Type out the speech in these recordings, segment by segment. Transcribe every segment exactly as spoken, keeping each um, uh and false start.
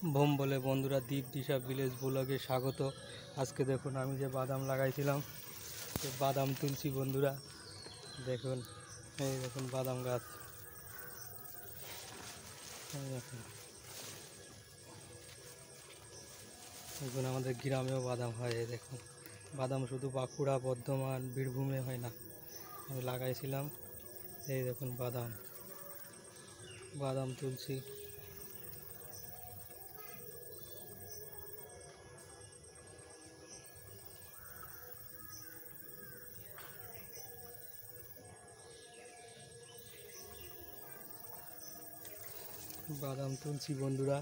Bomb বলে বন্ধুরা, দীপ দিশা village ব্লগে স্বাগত। আজকে দেখুন আমি যে বাদাম লাগাইছিলাম, সে বাদাম তুলছি বন্ধুরা। দেখুন, এই দেখুন বাদাম গাছ, এই দেখুন। দেখুন আমাদের গ্রামেও বাদাম হয়। এই দেখুন বাদাম শুধু বাঁকুড়া, বর্ধমান, বীরভূমে হয় না। আমি লাগাইছিলাম, এই দেখুন বাদাম বাদাম তুলছি। বাদাম তুলছি বন্ধুরা।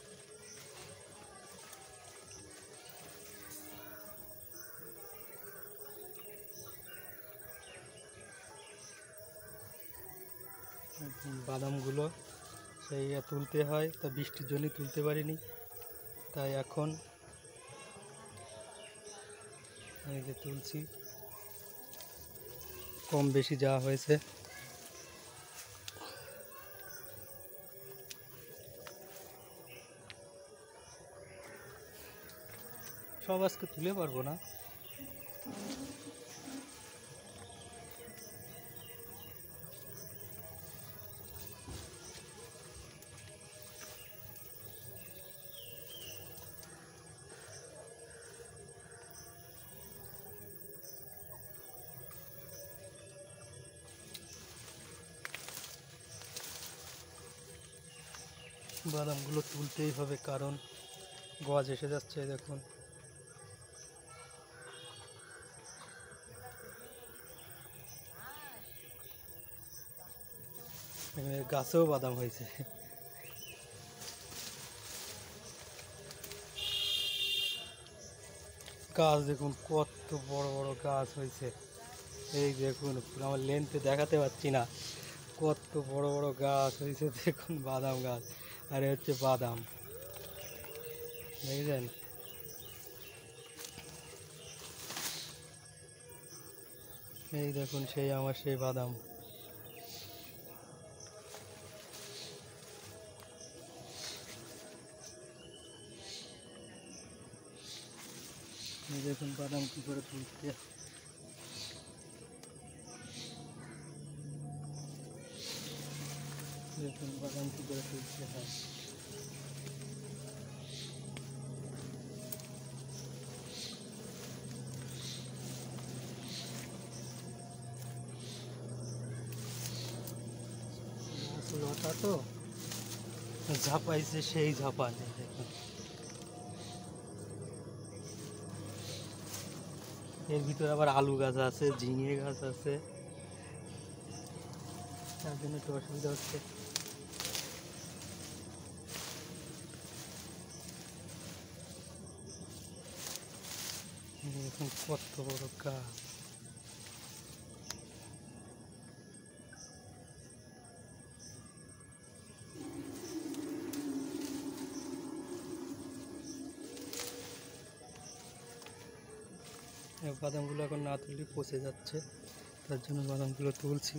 বাদামগুলো সেই তুলতে হয়, তা বৃষ্টির জন্য তুলতে পারিনি, তাই এখন এই যে তুলছি। কম বেশি যা হয়েছে। সব আজকে তুলে পারবো না। বাদামগুলো তুলতেই হবে, কারণ গজ এসে যাচ্ছে। দেখুন গাছেও বাদাম হয়েছে। গাছ দেখুন কত বড় বড় গাছ হয়েছে। এই দেখুন আমার লেন্থে দেখাতে পাচ্ছি না, কত বড় বড় গাছ হয়েছে। দেখুন বাদাম গাছ, আর এ হচ্ছে বাদাম, দেখেছেন? এই দেখুন সেই আমার সেই বাদাম। এই দেখুন বাদাম কি করে তুলতে। দেখুন বাদাম কি করে তুলতে হয়। লতা তো ঝাপাইছে, সেই ঝাপানে। দেখুন এর ভিতরে আবার আলু গাছ আছে, ঝিঙে গাছ আছে, তার জন্য একটু অসুবিধা হচ্ছে। দেখুন কত বড় গাছ। বাদামগুলো এখন না তুললে পচে যাচ্ছে, তার জন্য বাদামগুলো তুলছি।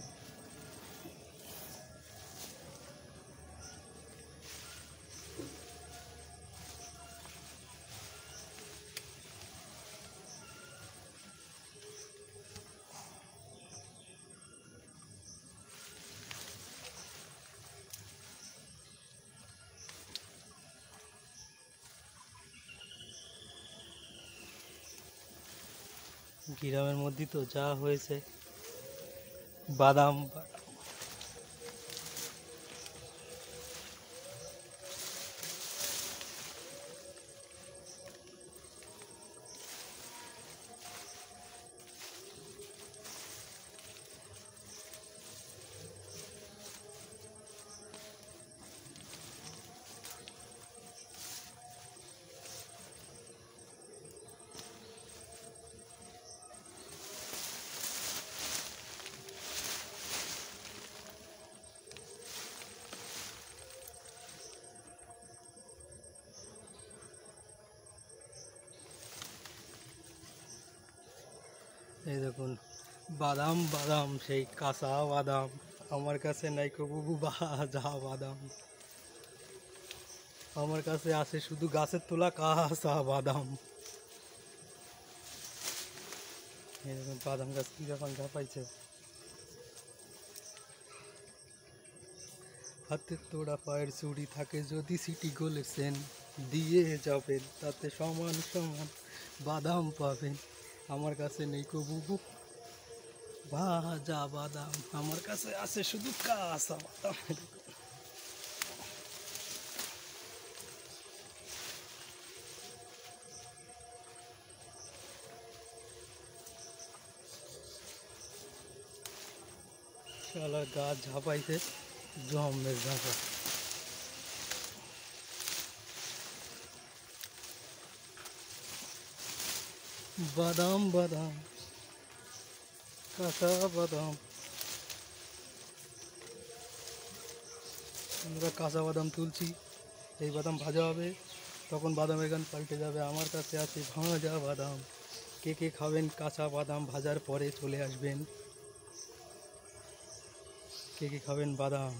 গ্রামের মধ্যে তো যা হয়েছে বাদাম। এই দেখুন বাদাম বাদাম সেই কাঁচা বাদাম, আমার কাছে নাই কবু বাজা বাদাম। আমার কাছে আসে শুধু গাছের তোলা কাঁচা বাদাম। এরকম বাদাম গাছ কি যখন ঝাপাইছে, হাতে তোড়া পায়ের চুড়ি থাকে যদি সিটি গোলের সেন দিয়ে যাবেন, তাতে সমান সমান বাদাম পাবেন। আমার কাছে নেই কো বুবু ভাজা বাদাম, আমার কাছে আছে শুধু কাঁচা বাদাম। শালা গাছ ঝাপাইতে জমের ঝাপা। বাদাম বাদাম কাঁচা বাদাম, আমরা কাঁচা বাদাম তুলছি, এই বাদাম ভাজা হবে, তখন বাদামের গান পাল্টে যাবে। আমার কাছে আছে ভাজা বাদাম। কে কে খাবেন কাঁচা বাদাম ভাজার পরে চলে আসবেন। কে কে খাবেন বাদাম?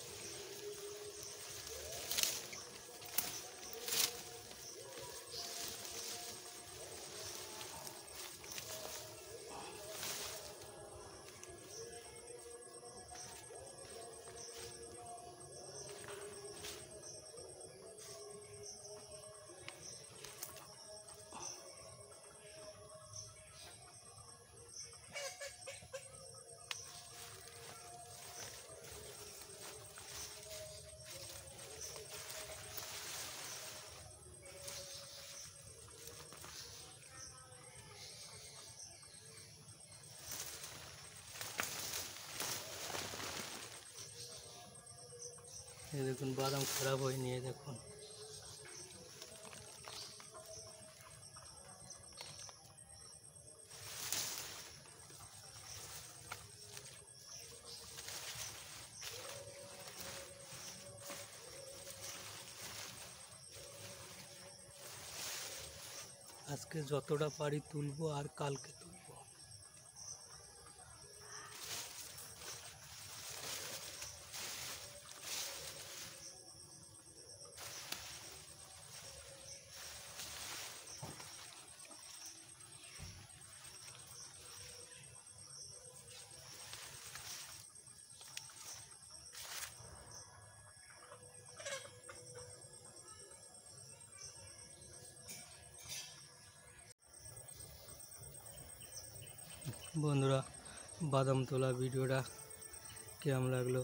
এই দেখুন বাদাম খারাপ হয়নি, এই দেখুন। আজকে যতটা পারি তুলবো আর কালকে তুলবো। বন্ধুরা, বাদাম তোলা ভিডিওটা কেমন লাগলো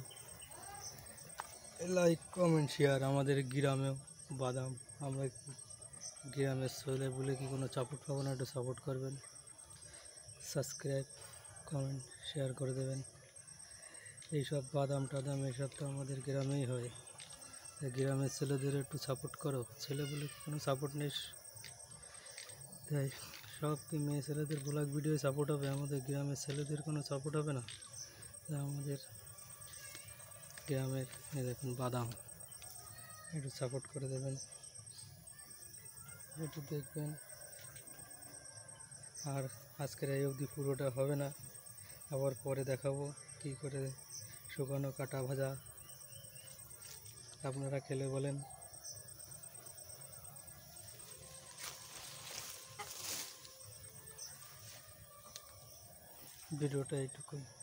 লাইক কমেন্ট শেয়ার। আমাদের গ্রামেও বাদাম, আমরা গ্রামের ছেলে বলে কি কোনো সাপোর্ট পাবো না, একটু সাপোর্ট করবেন, সাবস্ক্রাইব কমেন্ট শেয়ার করে দেবেন। এইসব বাদাম টাদাম এইসব তো আমাদের গ্রামেই হয়, গ্রামের ছেলেদের একটু সাপোর্ট করো। ছেলে বলে কোনো সাপোর্ট নেই, তাই সব কি মেয়ে ছেলেদের ব্লগ ভিডিও সাপোর্ট হবে, আমাদের গ্রামের ছেলেদের কোনো সাপোর্ট হবে না? তাই আমাদের গ্রামের এই দেখুন বাদাম, একটু সাপোর্ট করে দেবেন, একটু দেখবেন। আর আজকের এই অবধি পুরোটা হবে না, আবার পরে দেখাবো কী করে শুকানো কাটা ভাজা আপনারা খেলে বলেন। ভিডিওটা এইটুকুই।